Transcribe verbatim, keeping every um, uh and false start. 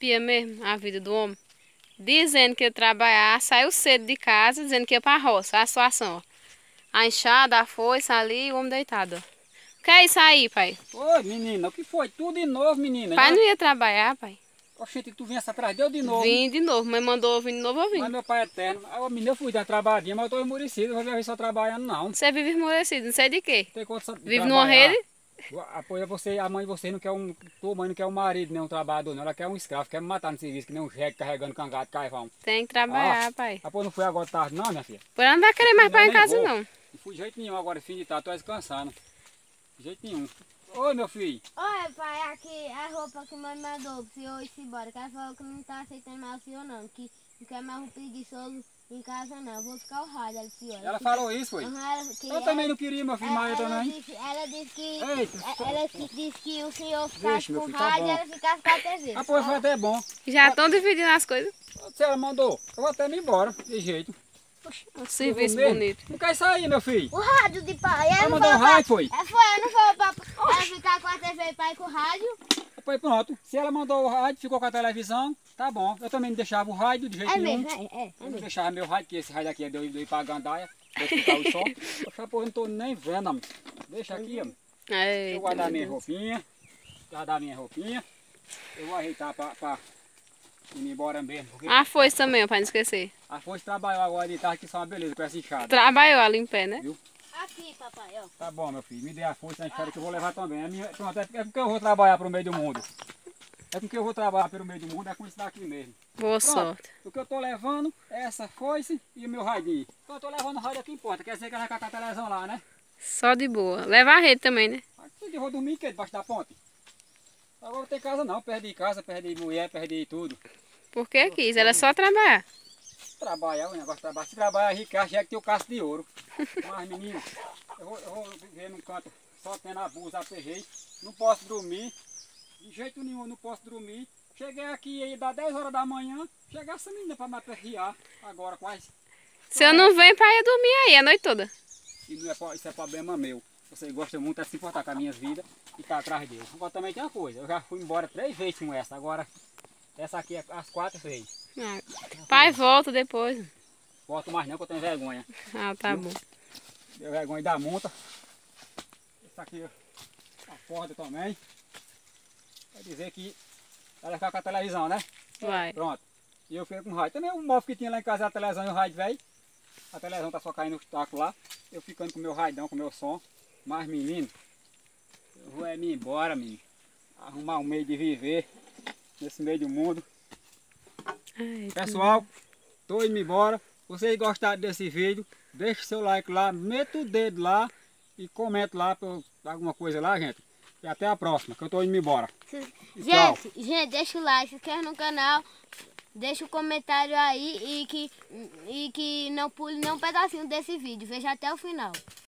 espia mesmo a vida do homem. Dizendo que ia trabalhar, saiu cedo de casa, dizendo que ia pra roça. A situação, ó. A enxada, a foice ali e o homem deitado, ó. O que é isso aí, pai? Oi, menina, o que foi? Tudo de novo, menina. Pai Já... não ia trabalhar, pai. Oxente, tu vinha atrás de eu de novo. Vim de novo, mãe mandou eu vir de novo, eu vim. Mas meu pai é eterno. Ah, menina, eu fui dar trabalhadinha, mas eu tô esmurecido, não vou ver só trabalhando, não. Você vive esmorecido, não sei de quê. Tem condição de Vive numa trabalhar. rede? Apoia você, a mãe de vocês não quer um. Tua mãe não quer um marido, nem um trabalhador, não. Ela quer um escravo, quer me matar no serviço, que nem um jegue carregando cangado, caivão. Tem que trabalhar, Ah, pai. Apoio não foi agora de tarde, não, minha filha. Por ela não vai querer mais Eu pra ir em nem casa, vou. não. Não fui de jeito nenhum agora, fim de tarde, tô descansando. De jeito nenhum. Oi, meu filho. Olha, pai, aqui a roupa que mãe mandou pro senhor ir embora. Que ela falou que não tá aceitando mais o senhor, não. Que não quer mais um preguiçoso em casa, não. Eu vou ficar o rádio, ela disse, olha. Ela falou isso, foi? Uhum, ela, que Eu ela, também não queria, meu filho, mas eu ela também. disse, ela disse que. Eita, Ela disse que o senhor ficasse Vixe, meu com filho, tá rádio e bom. ela ficasse com a T V. Ah, pô, foi até bom. Já estão dividindo as coisas. Se ela mandou, eu vou até me embora, de jeito. Um serviço Eu vou mesmo. bonito. Não quer sair, meu filho. O rádio de pai. Ela Ela não mandou um falou pra- rádio, foi? É, foi, ela não falou pra ela ficar com a T V e pai com o rádio. Depois pronto. Se ela mandou o rádio, ficou com a televisão, tá bom. Eu também não deixava o rádio de jeito É nenhum. mesmo, é, é, é Eu não mesmo. deixava meu rádio, que esse rádio aqui é de eu ir pra gandaia, pra escutar o som. Eu pô, não tô nem vendo, amor. Deixa aqui, amor. Eita, Eu vou guardar meu minha Deus. roupinha. Guardar minha roupinha. Eu vou ajeitar pra, pra ir embora mesmo. Porque A foice também, ó, pra não esquecer. a Foice trabalhou agora de tarde, que só uma beleza com essa enxada. Trabalhou ali em pé, né? Aqui, papai, ó. Tá bom, meu filho. Me dê a força, a enxada que eu vou levar também. É, minha, pronto, é é porque eu vou trabalhar pro meio do mundo. É porque eu vou trabalhar pelo meio do mundo, é com isso daqui mesmo. Boa Pronto. sorte. O que eu tô levando é essa foice e o meu radinho. Então eu tô levando o rádio aqui importa. Quer dizer que ela vai com a televisão lá, né? Só de boa. Leva a rede também, né? Aqui eu vou dormir que debaixo da ponte. Agora não tem casa não. Perdi casa, perdi mulher, perdi tudo. Porque quis, era só trabalhar. Trabalhar, o negócio de trabalhar. Se trabalhar rico, já é que tem o caço de ouro. Mas menino, eu vou, eu vou viver num canto só tendo abuso, aperrei. Não posso dormir. De jeito nenhum, não posso dormir. Cheguei aqui aí, dá dez horas da manhã. Chegar essa menina pra me aperrear. Agora quase. Se eu não venho, pai ia dormir aí a noite toda. E não é, po- isso é problema meu. Você gosta muito de se importar com as minhas vidas e tá atrás dele. Agora também tem uma coisa. Eu já fui embora três vezes com essa. Agora, essa aqui é as quatro vezes. Ah, pai volta depois. Volto mais não, que eu tenho vergonha. Ah, tá bom. Tenho vergonha da multa. Essa aqui, a corda também. Quer dizer que ela fica com a televisão, né? Vai. Pronto. E eu fico com o rádio. Também o móvel que tinha lá em casa, a televisão e o rádio velho. A televisão tá só caindo no taco lá. Eu ficando com o meu raidão, com o meu som. Mas menino, eu vou é me embora, menino. Arrumar um meio de viver nesse meio do mundo. Ai, Pessoal, tô indo embora. Vocês gostaram desse vídeo, deixa o seu like lá, meta o dedo lá e comenta lá pra eu, alguma coisa lá, gente. E até a próxima, que eu tô indo embora. Tchau. Gente, gente, deixa o like, se inscreve no canal, deixa o comentário aí e que, e que não pule nenhum pedacinho desse vídeo. Veja até o final.